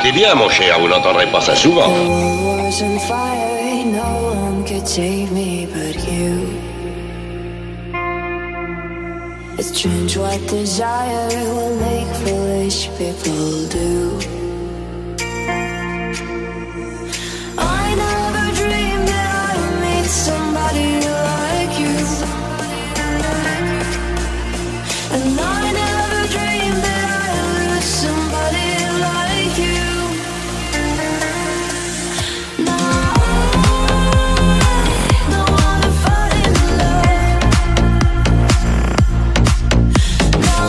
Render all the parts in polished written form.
écoutez bien, mon cher, vous n'entendrez pas ça souvent. It's strange what desire will make foolish people do. I never dreamed that I'd meet somebody like you, and I never dreamed that I'd lose somebody like you. Now I don't wanna fall in love. Now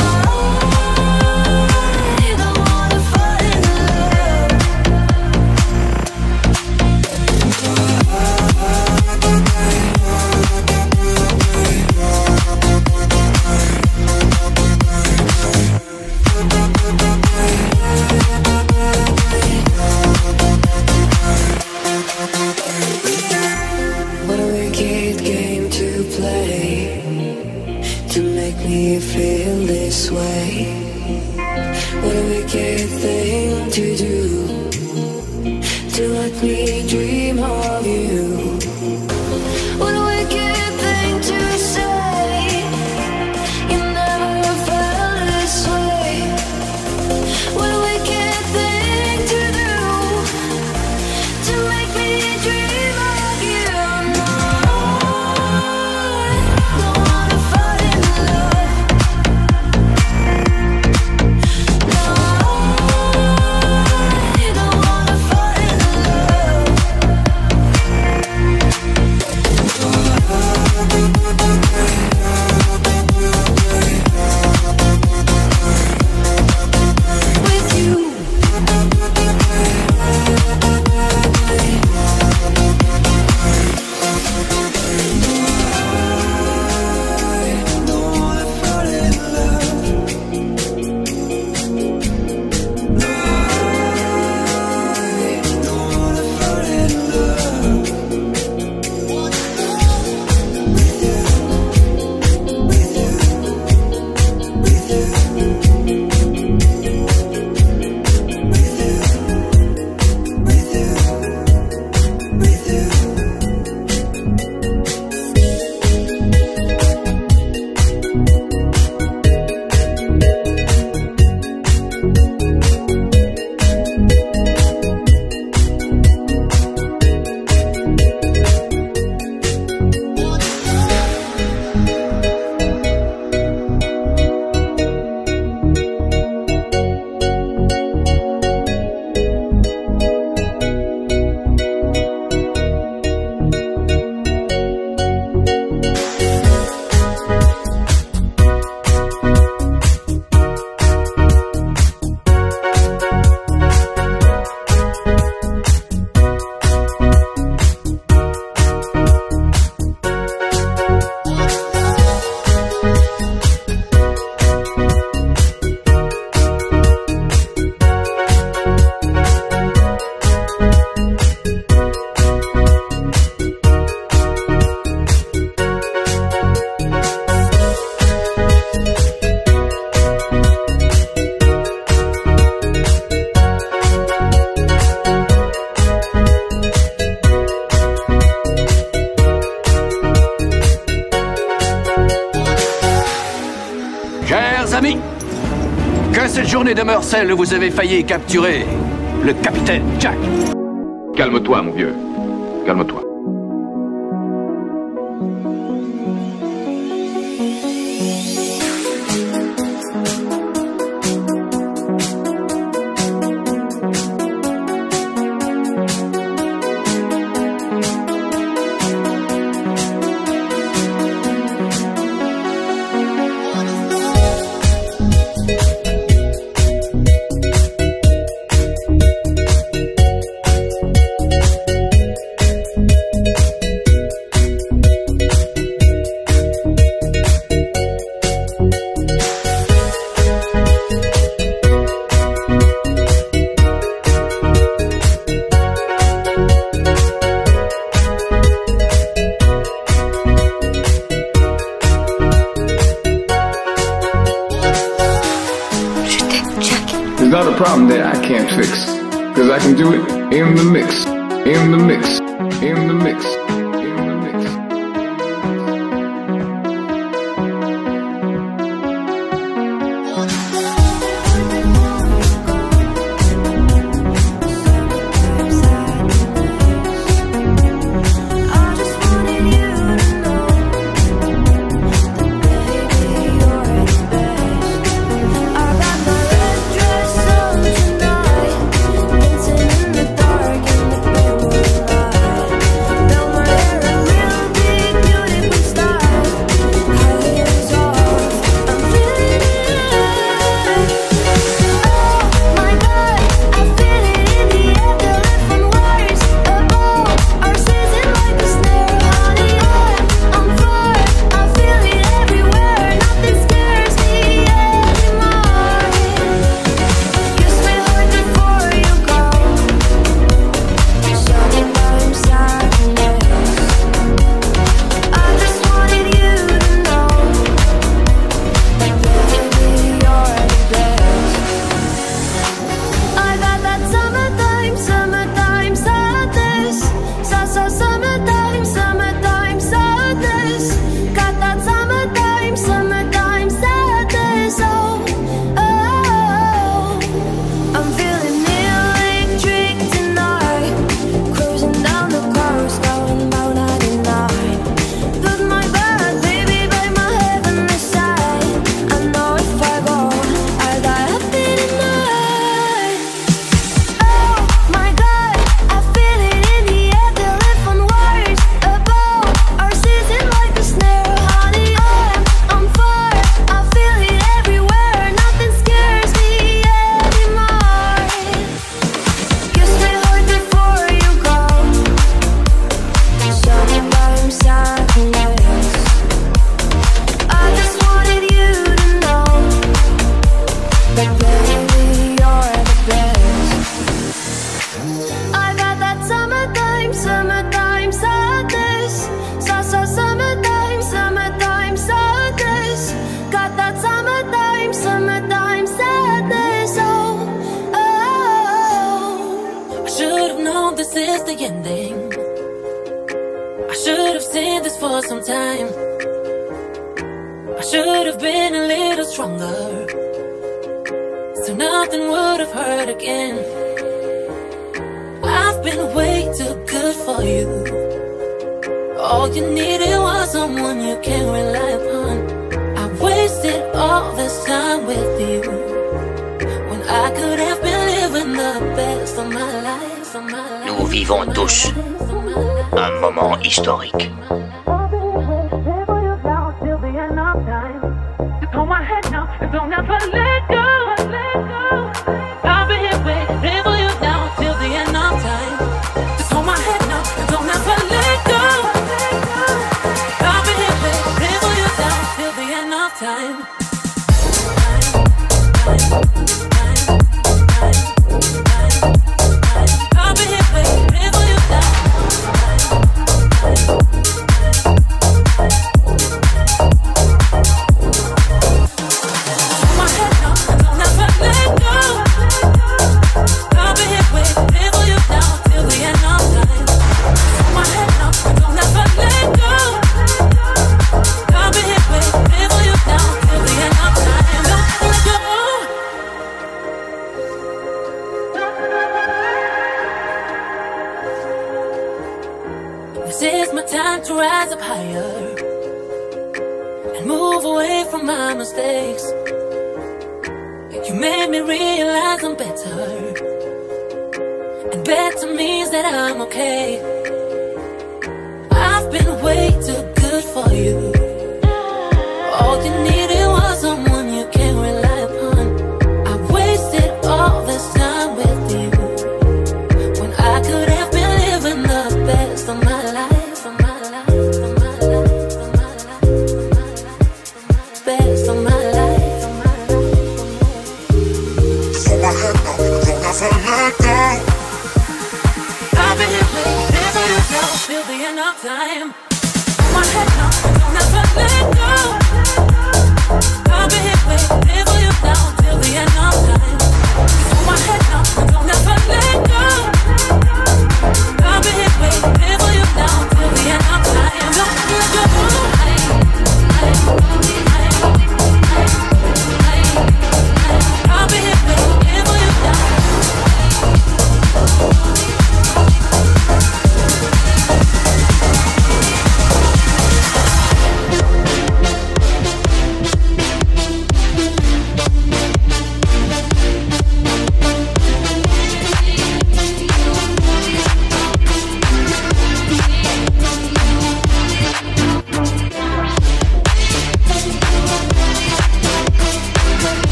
I don't wanna fall in love. What a wicked game to play, to make me feel this way. What a wicked thing to do, to let me dream of you. What a wicked thing to say, you never felt this way. What a wicked thing to do, to make me dream of you. No, I don't wanna fall in love. No, I don't wanna fall in love. With you. Chers amis, que cette journée demeure celle où vous avez failli capturer le capitaine Jack. Calme-toi, mon vieux. Calme-toi. There's not a problem that I can't fix. 'cause I can do it in the mix, in the mix, in the mix. Nous vivons tous un moment historique. Till the end of time. So my head now, don't ever let go.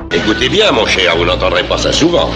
Écoutez bien, mon cher, vous n'entendrez pas ça souvent.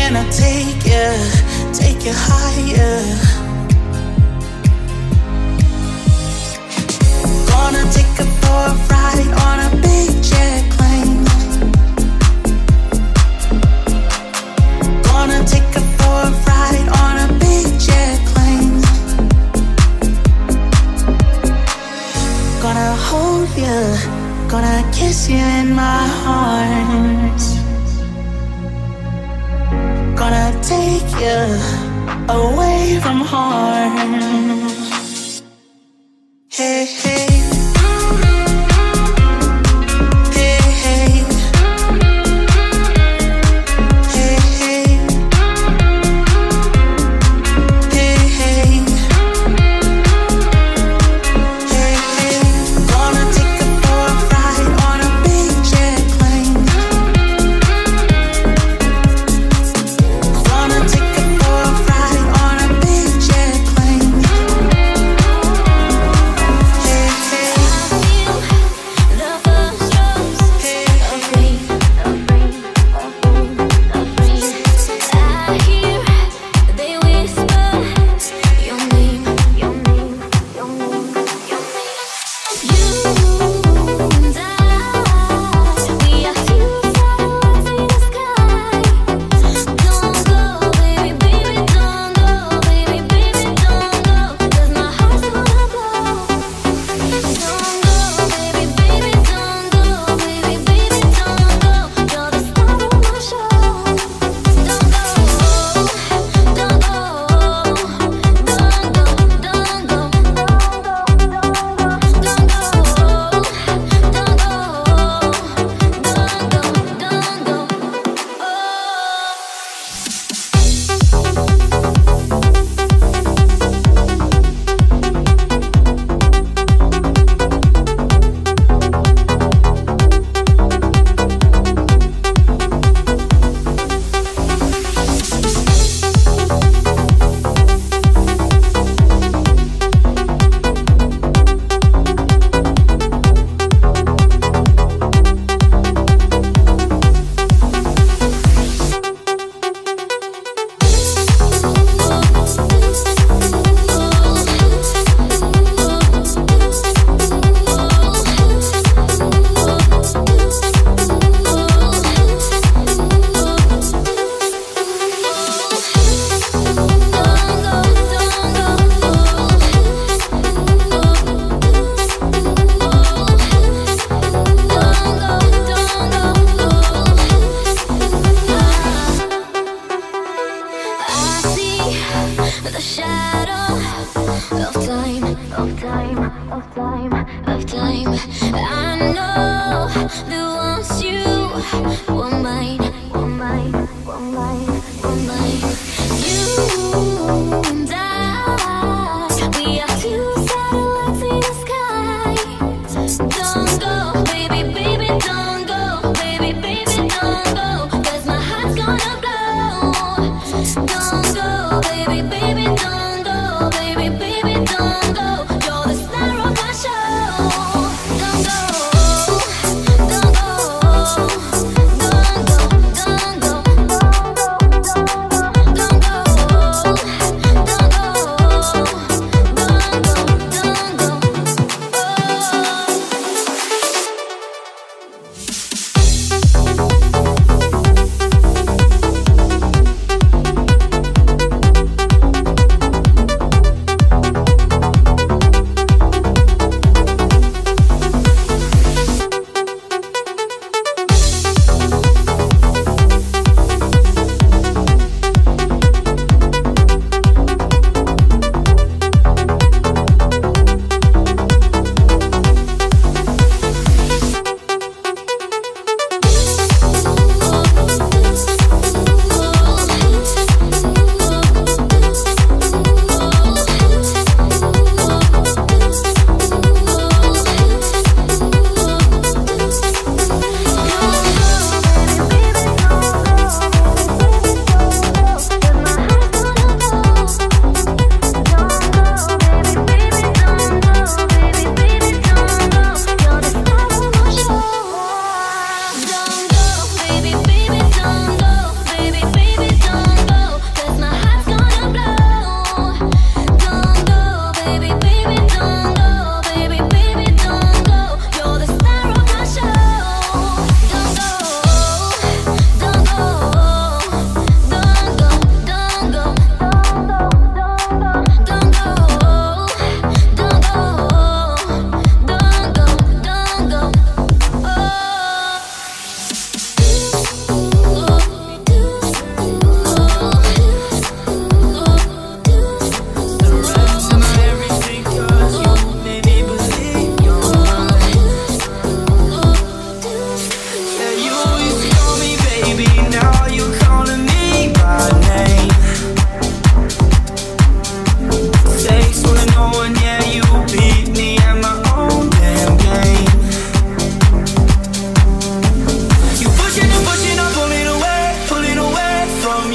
Can I take you higher? Gonna take her for a ride on a big jet plane. Gonna take her for a ride on a big jet plane. Gonna hold you, gonna kiss you in my arms. Gonna take you away from harm. Hey, hey. Hey, hey. Hey, hey. Hey, hey. Hey, hey. Gonna take her for a ride on a big jet plane. Gonna take her for a ride on a big jet plane. Hey, hey. The first rose of rain, of rain, of rain, of rain. I hear they whisper your name, your name, your name, your name. You and I, we are two satellites in the sky. Don't go, baby, baby, don't go, baby, baby, don't go, 'cause my heart's gonna blow. Don't go, baby, baby, don't go, baby, baby, don't go. You're the star of my show. Don't go, don't go, don't go, don't go, the shadow of time, of time, of time, of time. I know that once you were mine, were mine, were mine, were mine. You and I, we are two satellites in the sky. Don't go, baby, baby, don't go, baby, baby, don't go, 'cause my heart's gonna blow. Don't go, baby, baby, don't go, baby, baby, don't go. You're the star of my show. Don't go, don't go, don't go, don't go, don't go, don't go.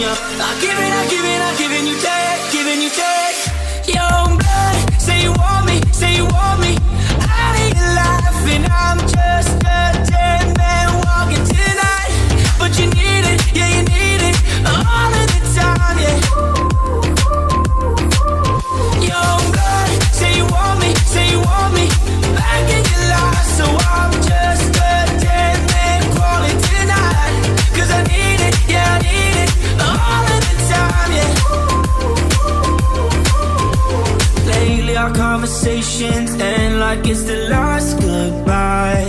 you. I give it, you take, giving you take. Young blood, say you want me, say you want me. Out of your life, and I'm just a dead man walking tonight. But you need it, yeah, you need it all of the time, yeah. Young blood, say you want me, say you want me. Back in your life, so I'm just a dead man crawling tonight. Cause I need it, yeah, I need it all of the time, yeah. Lately our conversations end like it's the last goodbye.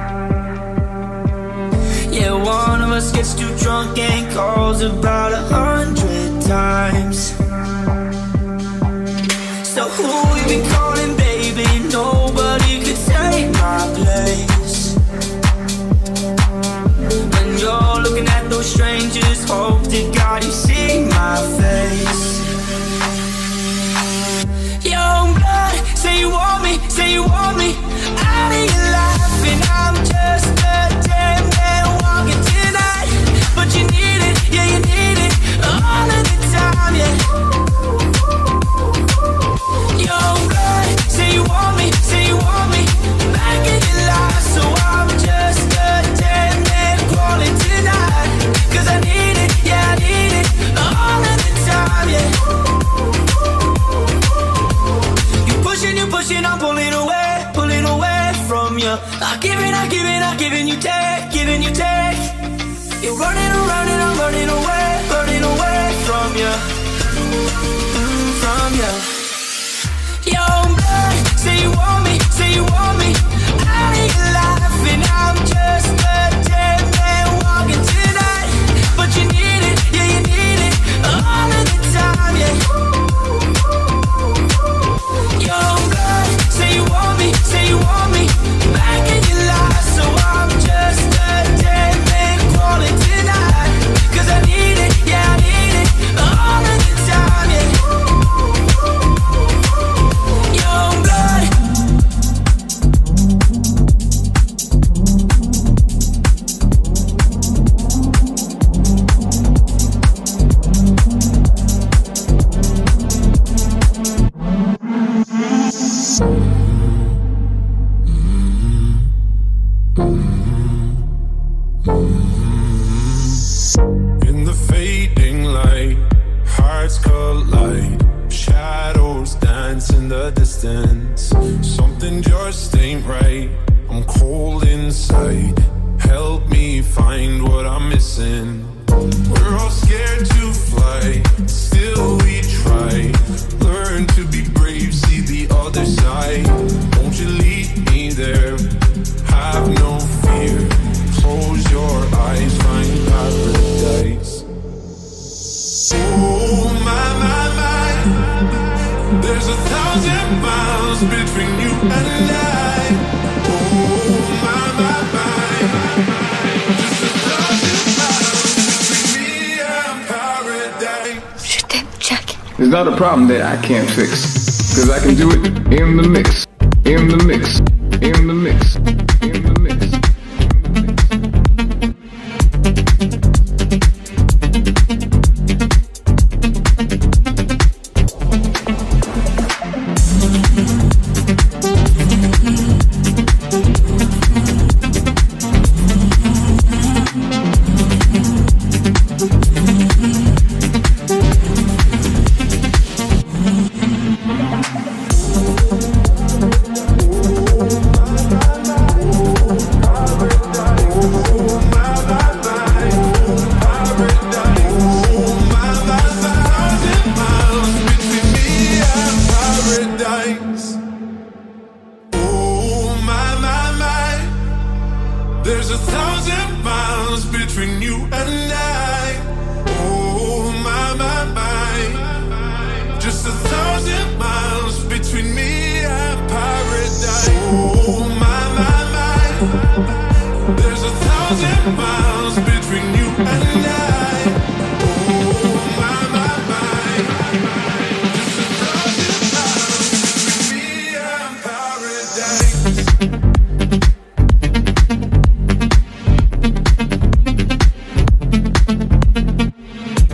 Yeah, one of us gets too drunk and calls about 100 times. So who we been calling, baby? Nobody could take my place. When you're looking at those strangers, hope to God you see my face. Young blood, say you want me, say you want me. Out of your life, and I'm just a dead man walking tonight. But you need it, yeah, you need it all of the time, yeah. Young blood, say you want me, say you want me. Back in your life, so I'm just a dead man crawling tonight. Cause I need it, yeah, I need it all of the time, yeah. You pushing, I'm pulling away from you. I give it, you take, giving you take. You're running around and I'm running away from you, from you. Young blood, say you want me, say you want me. Out of your life, and I'm just a dead man walking tonight. But you need it, yeah, you need it all of the time, yeah. Young blood, say you want me, say you want me. Back in your life, so I'm just a dead man crawling tonight. Cause I need it, yeah, I need it all of the time, yeah. Young blood. In the fading light, hearts collide. Shadows dance in the distance. Something just ain't right. I'm cold inside. Help me find what I'm missing. We're all scared to fly, still we try. Learn to be brave, see the other side. Won't you lead me there? Have no fear. Close your eyes, find paradise. Oh my, my, my. There's 1,000 miles between you and I. Oh my, my, my. Just 1,000 miles between me and paradise. Je t'aime, Jack. It's not a problem that I can't fix, cause I can do it in the mix, in the mix, in the mix, in the mix. There's 1,000 miles between you and I. Oh my, my, my. Just 1,000 miles between me and paradise. Oh my, my, my. There's 1,000 miles between you and I. Oh my, my, my. Just 1,000 miles between me and paradise.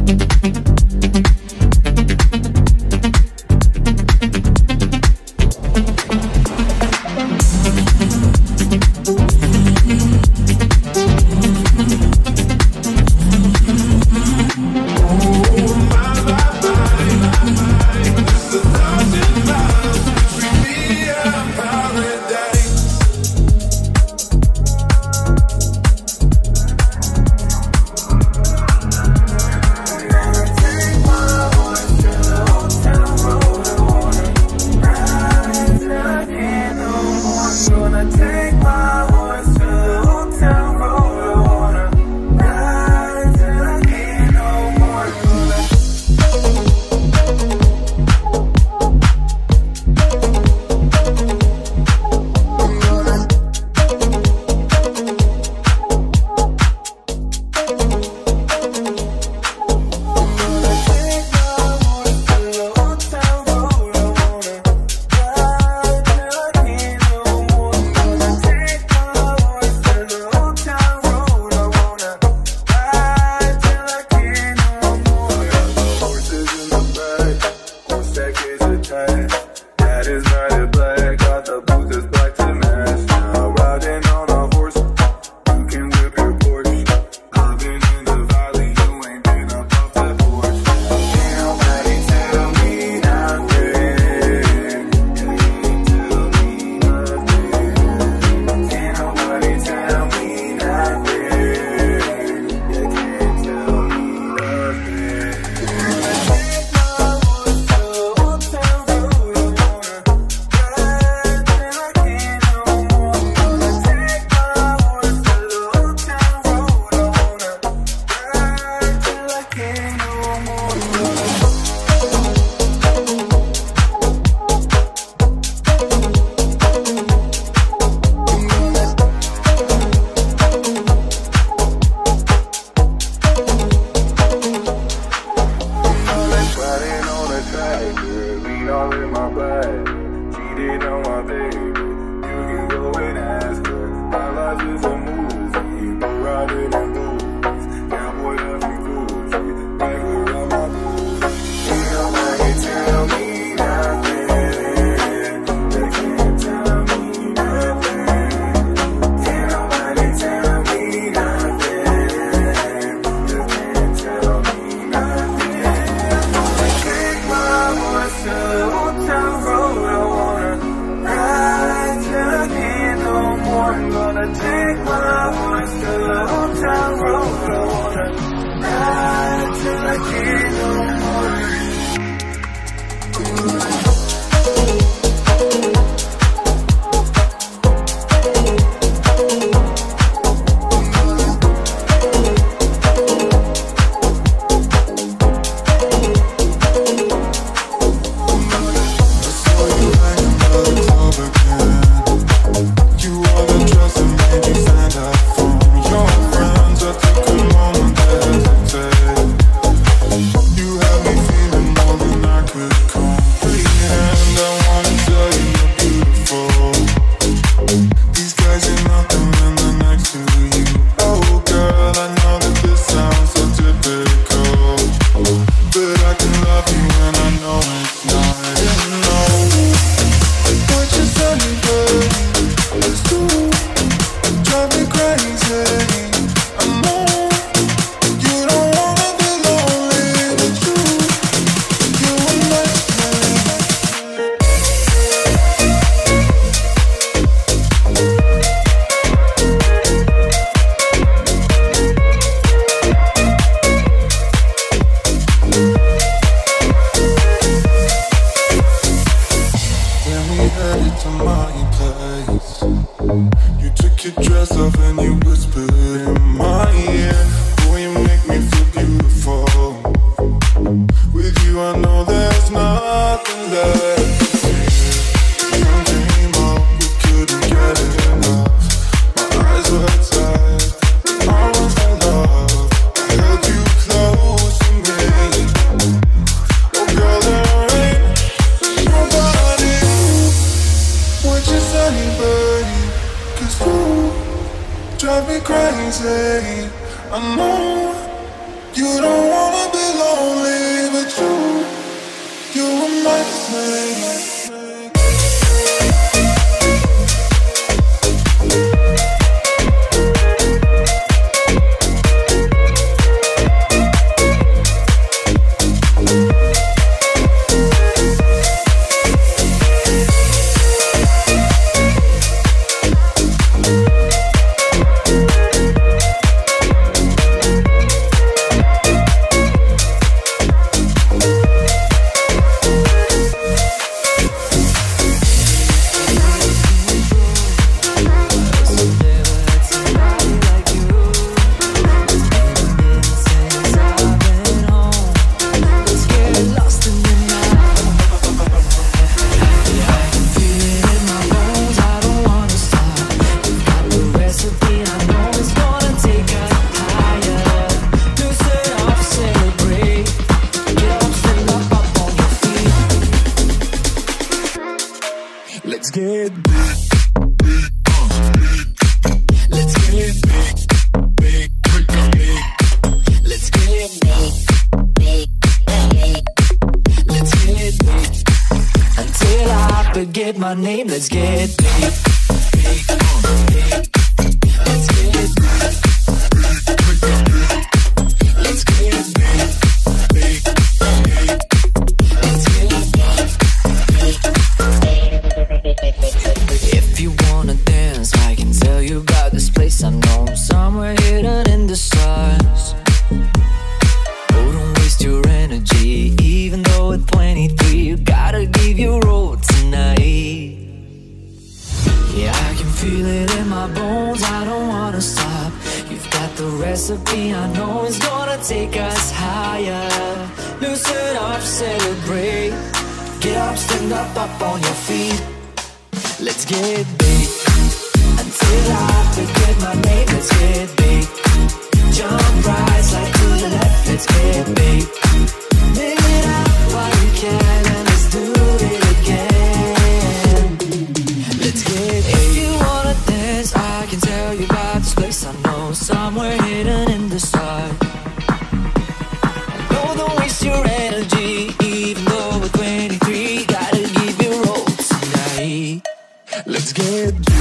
Drive me crazy. I know you don't wanna be get big. Let's get big, big, big. Let's get big, big, big. Let's get big. Until I forget my name, let's get big, big, big. Let's get big, let's get big, big, big. Let's get big. If you wanna dance, I can tell you about this place I know, somewhere hidden in the stars. Oh, don't waste your energy, even though at 23 you gotta give your all tonight. Yeah, I can feel it in my bones, I don't wanna stop. You've got the recipe, I know it's gonna take us higher. Loosen up, celebrate. Get up, stand up, up on your feet. Let's get big. Until I forget my name, let's get big. Jump right, slide to the left, let's get big. Live it up while you can, and let's do it again. Let's get big. If you wanna dance, I can tell you about this place I know, somewhere hidden in the stars. No, don't waste your energy, even though we're 23, gotta give your all tonight. Let's get big.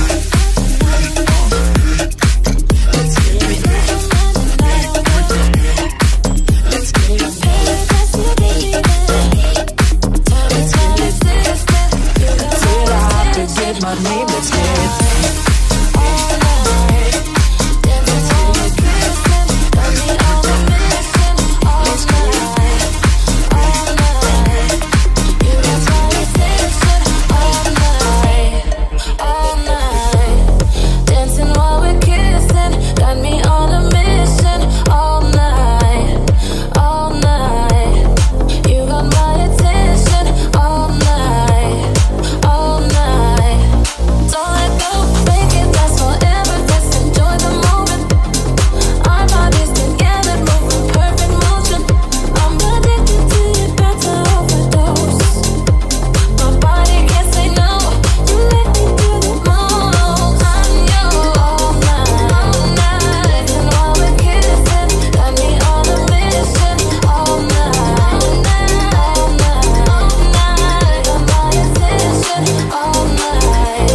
My name, let's get all night. Dancing all the kissing, got me on a mission. All night, all night. You got my attention. All night, all night. Dancing while we're kissing, got me on a mission. All night, all night. You got my attention. All night, all night. Don't let go, make it last forever. Let's enjoy the moment. Our bodies together, moving perfect motion. I'm addicted to your better overdose. My body can't say no. You let me do the most. I'm yours all night, all night. And while we're kissing, got me on a mission. All night, all night, all night, all night. Got my attention. All night.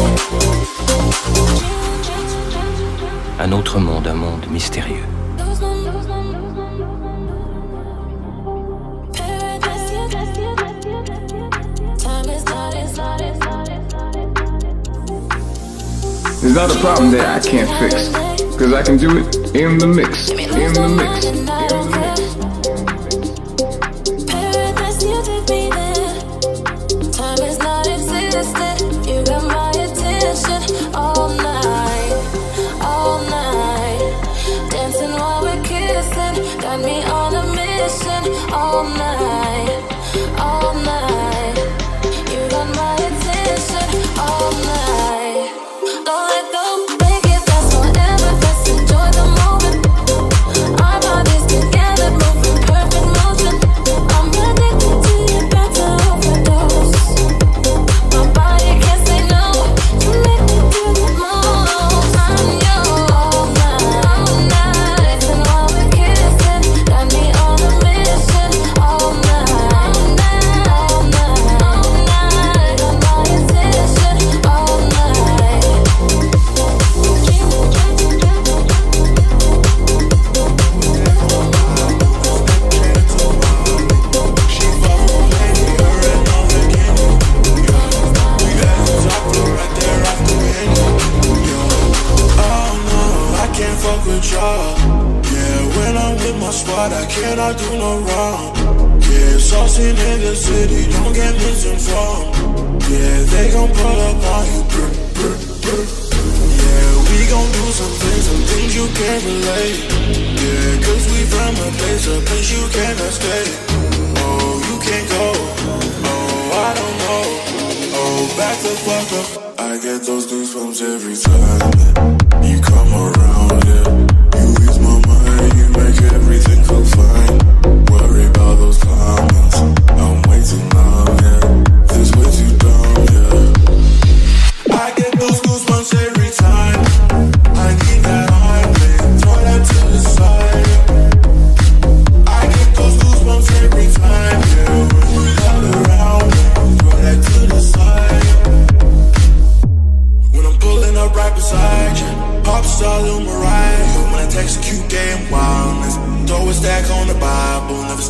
Un autre monde, un monde mystérieux. There's not a problem that I can't fix, cause I can do it in the mix, in the mix, in the mix. Paradise, you take me there. Time is not existent. You got my attention. All night, all night. Dancing while we're kissing, got me on a mission. All night, all night. You got my attention. All night. Don't let go, make it last forever. Let's enjoy the moment. Our bodies together, moving perfect motion. I'm addicted to your better overdose. My body can't say no. You make me do the most. I'm yours all night, all night. And while we're kissing, got me on a mission. All night, all night, all night, all night. Got my attention. All night. I cannot do no wrong. Yeah, saucing in the city, don't get misinformed. Yeah, they gon' pull up on you. Yeah, we gon' do some things you can't relate. Yeah, cause we from a place you cannot stay. Oh, you can't go. Oh, I don't know. Oh, back the fuck up. I get those goosebumps every time you come around, yeah. You ease my mind, you make everything feel fine. Worry about those comments, I'm way too numb, yeah. This way too dumb, yeah.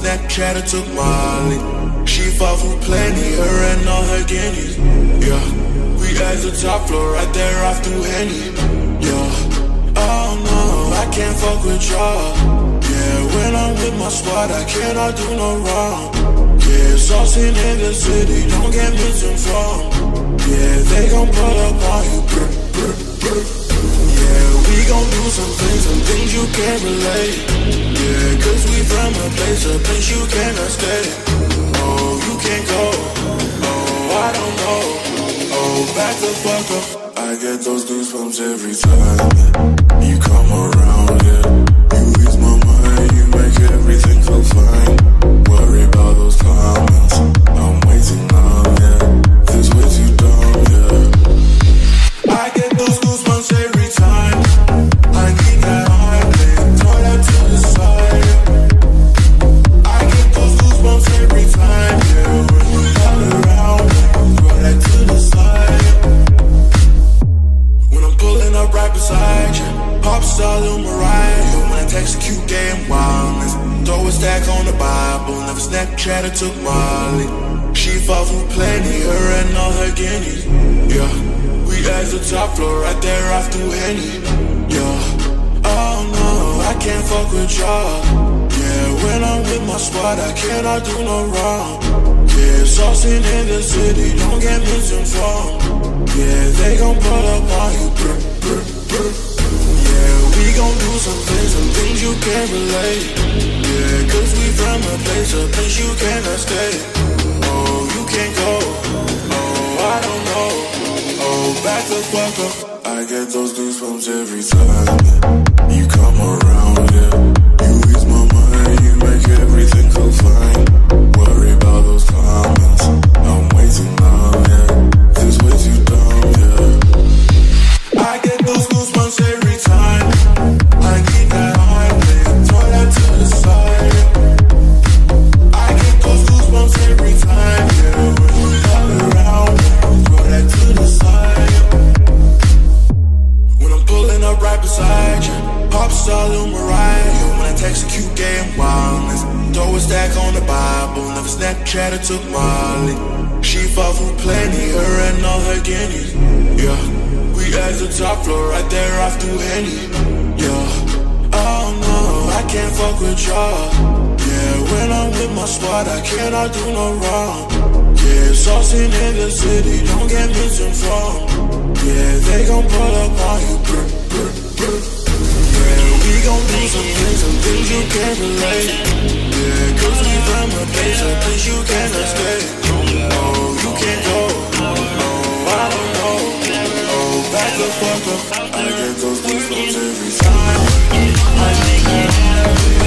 Snapchat, I took Molly. She fought for plenty, her and all her guineas. Yeah, we at the top floor, right there off through Henny. Yeah, oh no, I can't fuck with y'all. Yeah, when I'm with my squad, I cannot do no wrong. Yeah, saucing in the city, don't get misinformed. Yeah, they gon' pull up on you. Yeah, we gon' do some things you can't relate. Yeah, cause we from a place you cannot stay. Oh, you can't go. Oh, I don't know. Oh, back the fuck up. I get those goosebumps every time you come around, yeah. You ease my mind, you make everything feel fine. Worry about those comments, I'm waiting now, yeah. This way too dumb, yeah. I get those goosebumps every time. I need that heartbeat, throw that to the side. I get those goosebumps every time, yeah. When you come around, throw that to the side. When I'm pulling up right beside you, pop star Lil Mariah. When I execute game wildness, throw a stack on the Bible. Never Snapchat, I took Molly. She fought for plenty, her and all her guineas. Yeah, we at the top floor, right there off through Henny. Yeah, oh no, I can't fuck with y'all. Yeah, when I'm with my squad, I cannot do no wrong. Yeah, saucing in the city, don't get misinformed. Yeah, they gon' pull up on you. Yeah, we gon' do some things you can't relate. Yeah, cause we from a place you cannot stay. Oh, you can't go. Oh, I don't know. Oh, back the fuck up. I get those goosebumps every time you come around, yeah. You ease my mind, you make everything feel fine. Worry about those comments, I'm waiting now, yeah. This way too dumb, yeah. I get those goosebumps every time. I need that heartbeat, throw that to the side. I get those goosebumps every time, yeah. When you come around, throw that to the side. When I'm pulling up right beside you, pop star Lil Mariah. When I execute game wildness, throw a stack on the Bible. Never Snapchat, I took Molly. She fought for plenty, her and all her guineas. Yeah, we at the top floor, right there off through Henny. Yeah, oh no, I can't fuck with y'all. Yeah, when I'm with my squad, I cannot do no wrong. Yeah, saucing in the city, don't get misinformed. Yeah, they gon' pull up on you. Yeah, we gon' do some things you can't relate. Yeah, cause we from a place you cannot stay. Oh, you can't go. Oh, I don't know. Oh, back the fuck up. I get those goosebumps every time. I make it happen.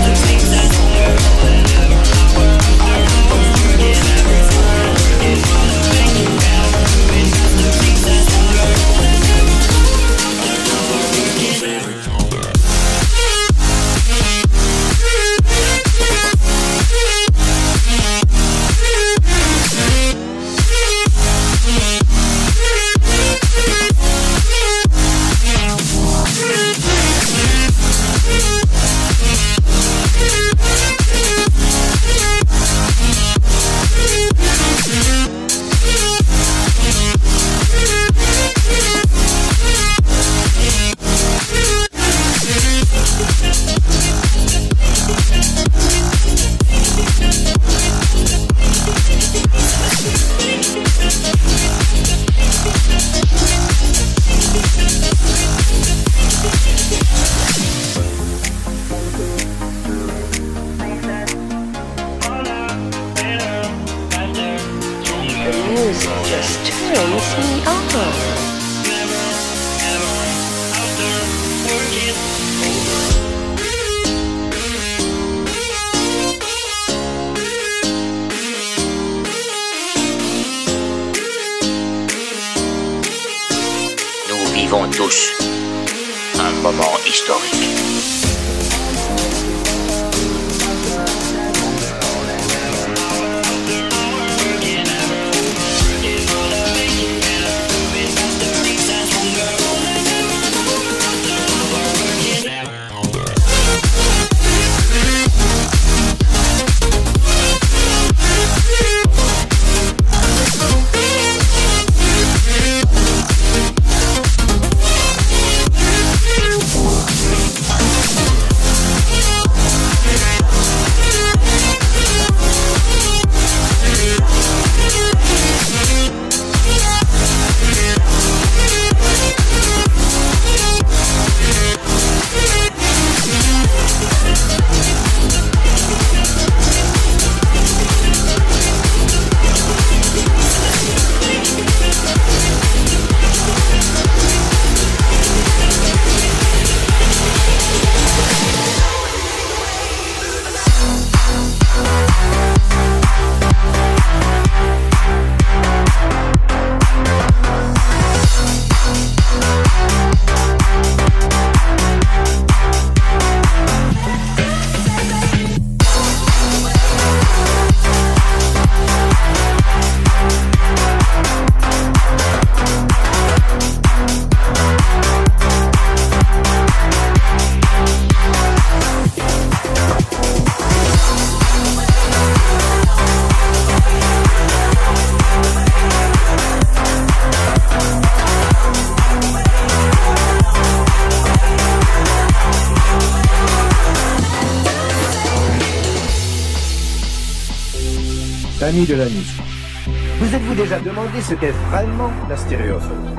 vivons tous un moment historique. Amis de la musique, vous êtes-vous déjà demandé ce qu'est vraiment la stéréophonie?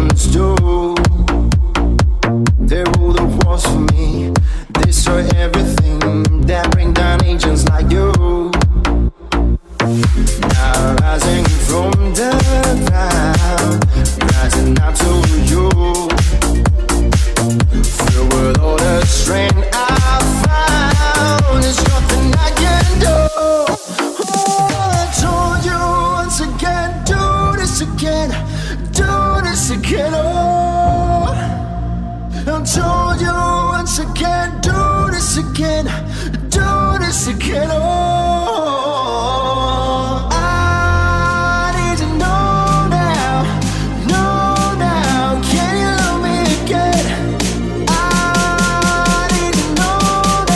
humans do. They rule the walls for me, destroy everything, that bring down agents like you. Now rising from the ground, rising out to you. Filled with all the strength I found, there's nothing I can do. Oh, I told you once again, do this again, do this again. Oh, I told you once again, do this again, do this again. Oh, I need to know now, can you love me again? I need to know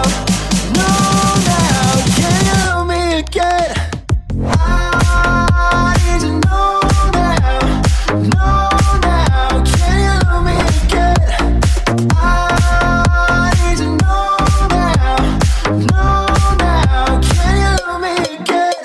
now, can you love me again? I need to know now, can you love me again? I need to know now, can you love me again?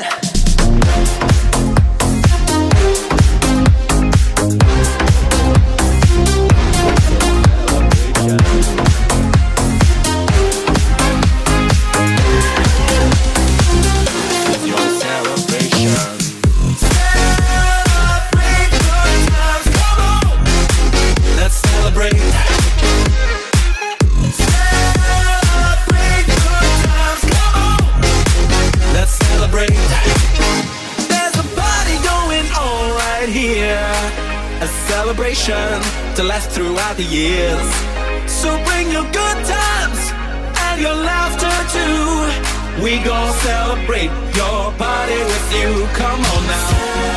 To last throughout the years. So bring your good times and your laughter too. We gon' celebrate your party with you. Come on now.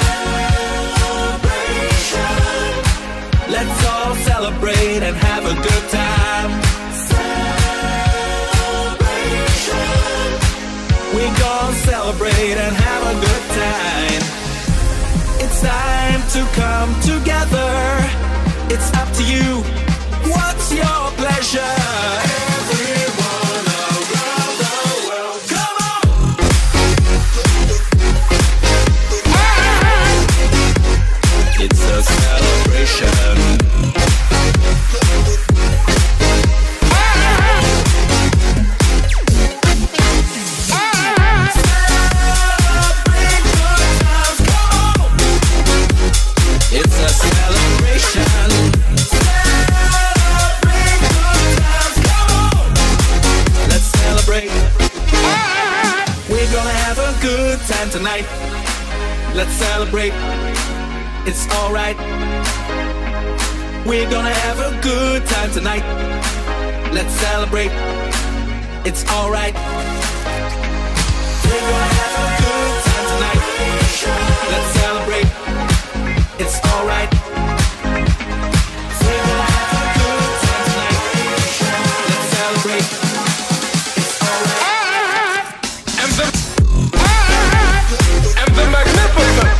Celebration. Let's all celebrate and have a good time. Celebration. We gon' celebrate and have a good time. It's time to come together. It's up to you. What's your pleasure? Everyone around the world, come on! It's a celebration. Tonight, let's celebrate. It's alright. We're gonna have a good time tonight. Let's celebrate. It's alright. We're gonna have a good time tonight. Let's celebrate. It's alright. We're gonna have a good time tonight. Let's celebrate. It's alright. And the magnificent.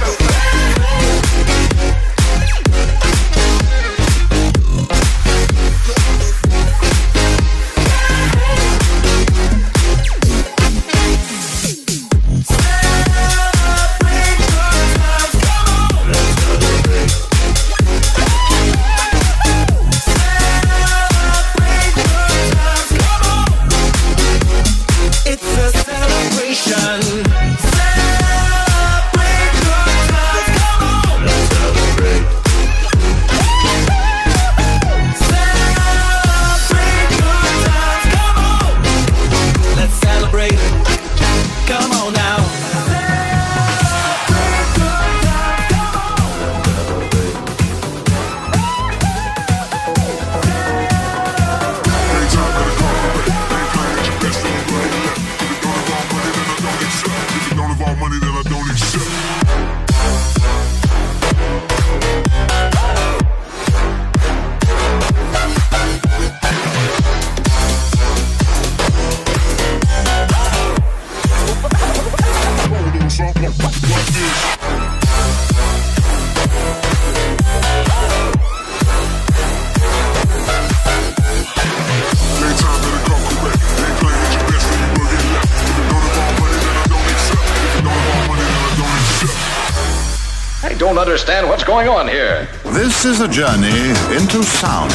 understand what's going on here. This is a journey into sound.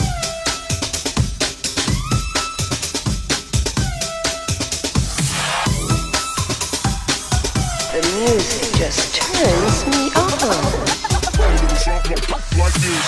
The music just turns me on. Like this.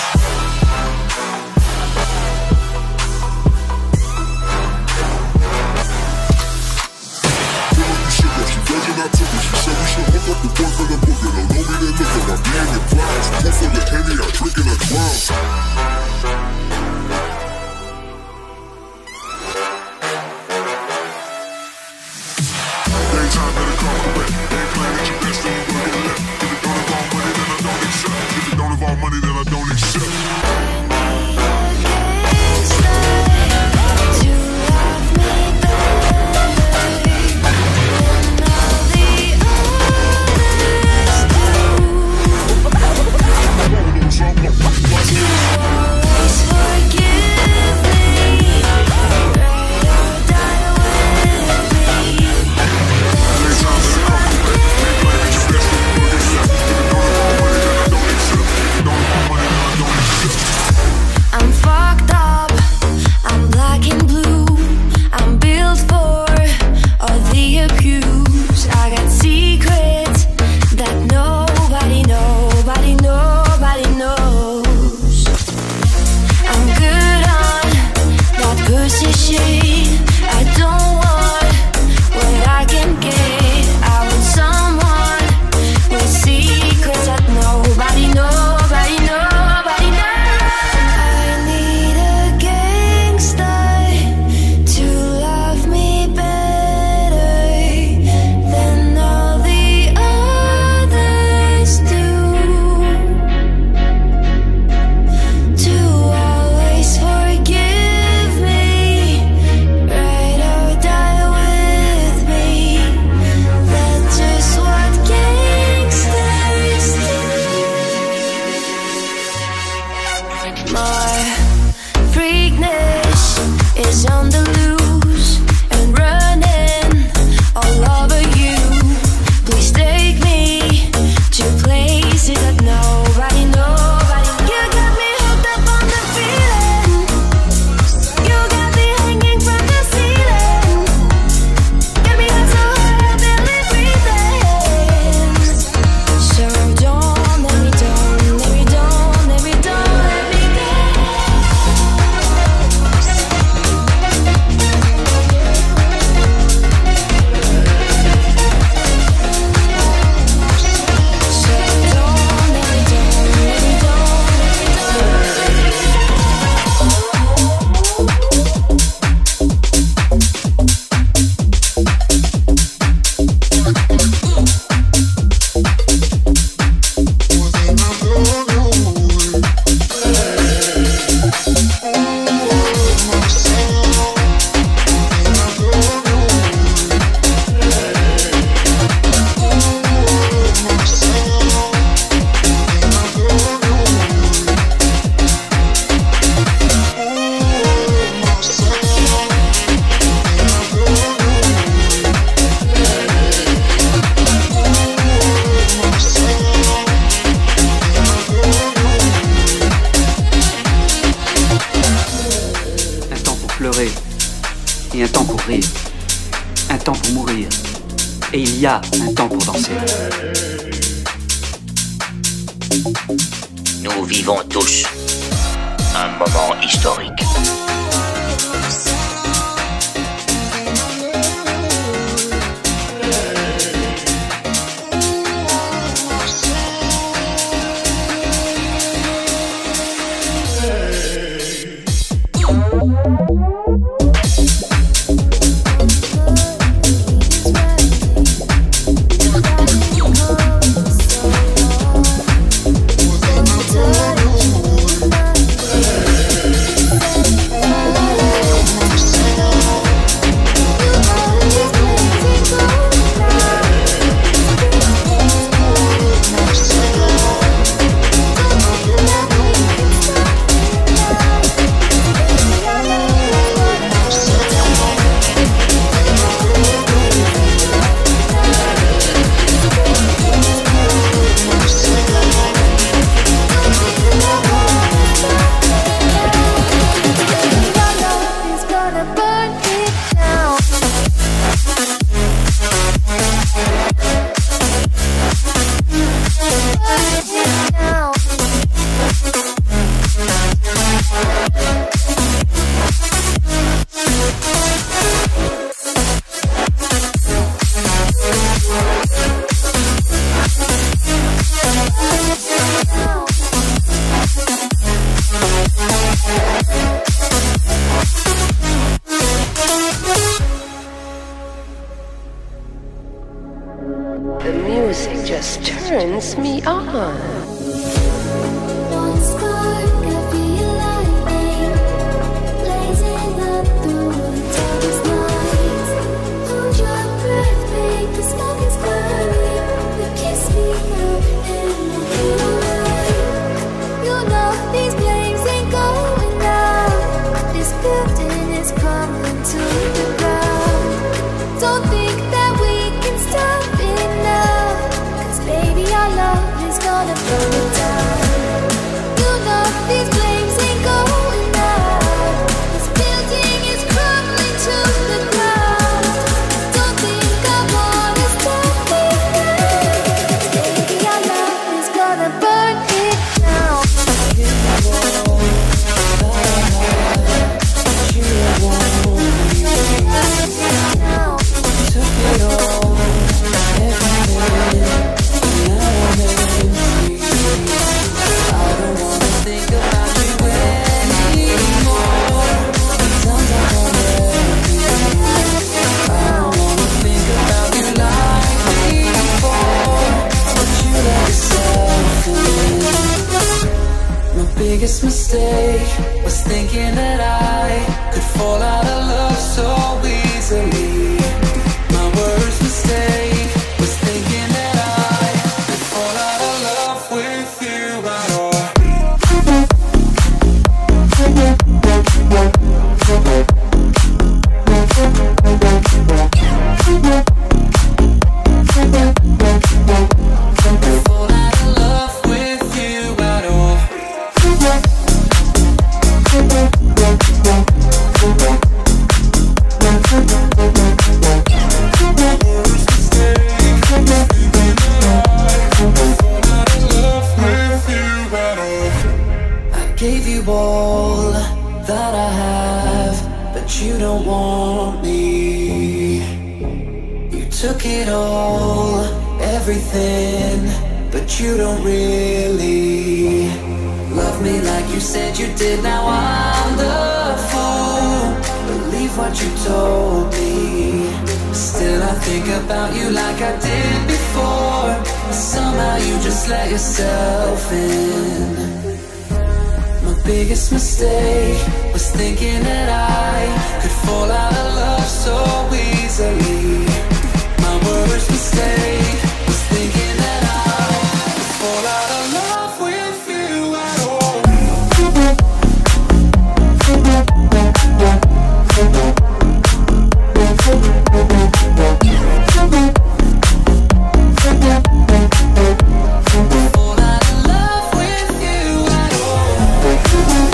Et un temps pour rire, un temps pour mourir, et il y a un temps pour danser. Nous vivons tous un moment historique. turns me on. Biggest mistake was thinking that I could fall out of love so easily. My worst mistake was thinking that I could fall out of love with you at all. Fall out of love with you at all. I gave you all that I have, but you don't want me. You took it all, everything, but you don't really love me like you said you did. Now I'm the fool, believe what you told me. Still I think about you like I did before. Somehow you just let yourself in. My biggest mistake was thinking that I could fall out of love so easily. My worst mistake was thinking that I could fall out of love with you at all. Fall out of love with you at all.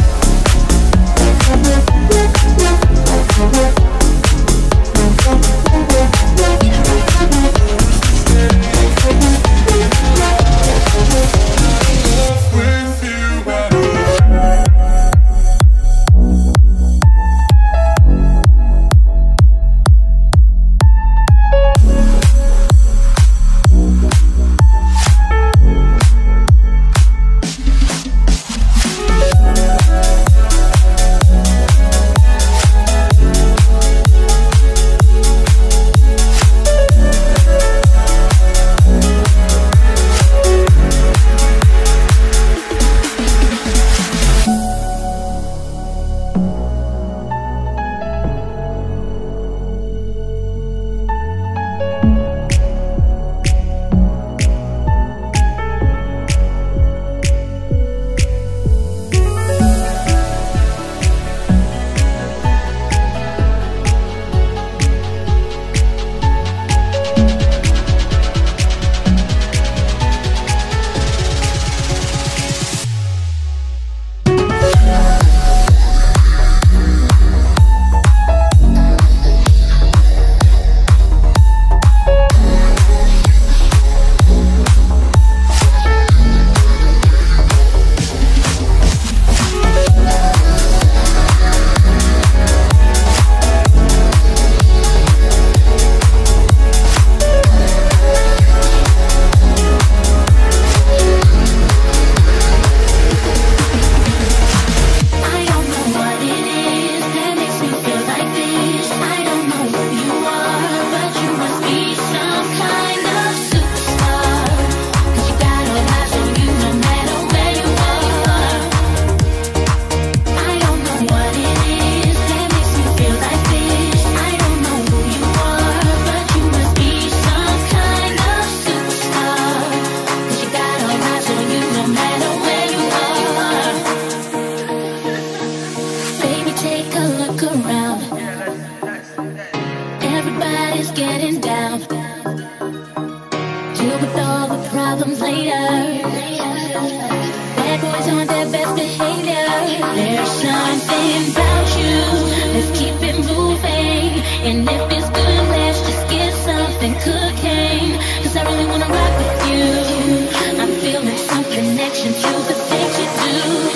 There's something about you. Let's keep it moving. And if it's good, let's just get something cooking. 'Cause I really wanna rock with you. I'm feeling some connection to the things you do.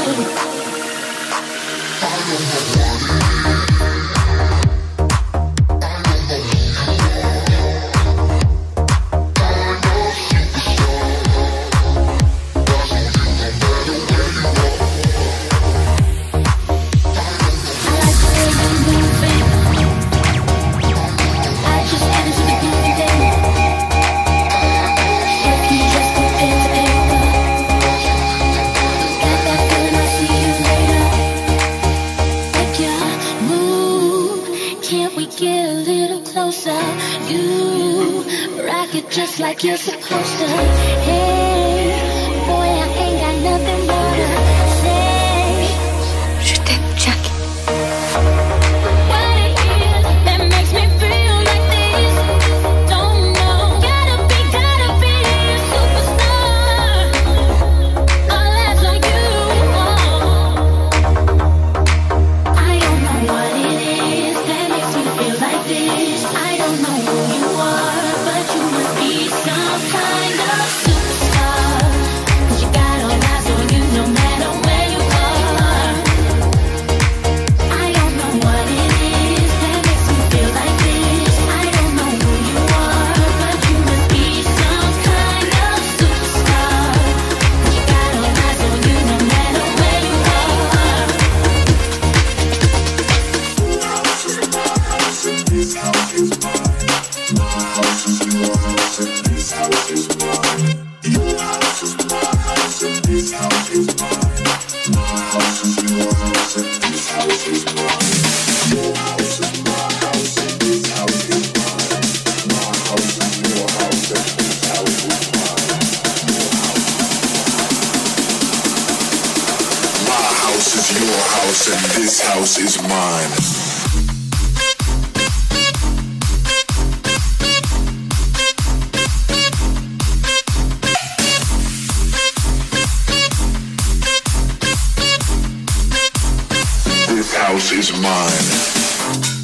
Just like you're supposed to. Hey, boy, I ain't got nothing more to say. Je t'aime, Jack. What it is that makes me feel like this? Don't know. Gotta be a superstar. All eyes on you. I don't know what it is that makes me feel like this. I don't know who you are. You must be some kind of superstar. 'Cause you got all eyes on you no matter where you are. I don't know what it is that makes me feel like this. I don't know who you are, but you must be some kind of superstar. 'Cause you got all eyes on you no matter where you are. This house is mine. My house is yours, and this house is mine. Your house is my house, and this house is mine. My house is yours, and this house is mine. Your house is my house, and this house is mine. My house is your house, and this house is mine. My house is your house, and this house is mine. House is mine.